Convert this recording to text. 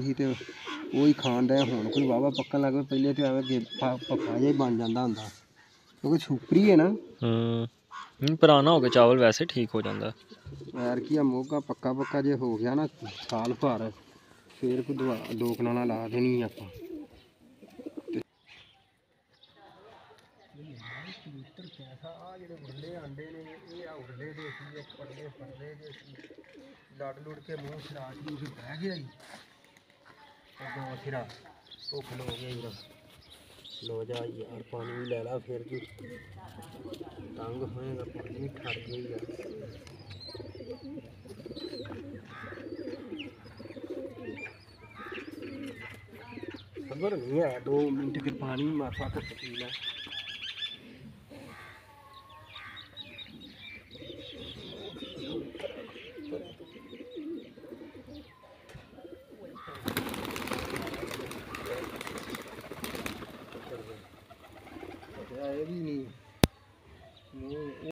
ਸੀ ਤੇ ਉਹ ਹੀ ਖਾਣ ਡਿਆ। ਹੁਣ ਕੋਈ ਵਾਹਵਾ ਪੱਕਣ ਲੱਗ ਪਿਆ। ਪਹਿਲੇ ਤੇ ਐਵੇਂ ਪੱਕਾ ਜਿਹਾ ਹੀ ਬਣ ਜਾਂਦਾ ਹੁੰਦਾ ਕਿਉਂਕਿ ਛੁਪਰੀ ਹੈ ਨਾ। ਪੁਰਾਣਾ ਹੋ ਗਿਆ ਚਾਵਲ ਵੈਸੇ ਠੀਕ ਹੋ ਜਾਂਦਾ। ਯਾਰ ਕੀ ਆ ਮੋਗਾ ਪੱਕਾ ਜੇ ਹੋ ਗਿਆ ਨਾ ਸਾਲ ਭਰ ਫਿਰ ਕੋਈ ਦੋ ਕਨਾਲਾਂ ਲਾ ਦੇਣੀ ਆਪਾਂ। ਕਬੂਤਰ ਪੈਸਾ ਆ ਜਿਹੜੇ ਉਰਲੇ ਆਂਡੇ ਨੇ ਇਹ ਆ ਉਰਲੇ ਦੇ ਸੀ ਇੱਕ ਪਰਲੇ ਦੇ ਸੀ ਲੜ ਲੁੜ ਕੇ ਮੂੰਹ ਸਿਰਾ ਕੇ ਬਹਿ ਗਿਆ ਜੀ ਅੱਗੋਂ ਸਿਰਾ ਭੁੱਖ ਲੋ ਗਿਆ ਜੀ। ਲੋ ਜਾ ਯਾਰ ਪਾਣੀ ਵੀ ਲੈ ਲਾ ਫਿਰ ਜੀ ਤੰਗ ਹੋਏਗਾ ਪਾਣੀ ਵੀ ਠਰ ਗਿਆ ਯਾਰ। खबर नहीं है 2 मिनट फिर पानी माथा को पीना। ये भी नहीं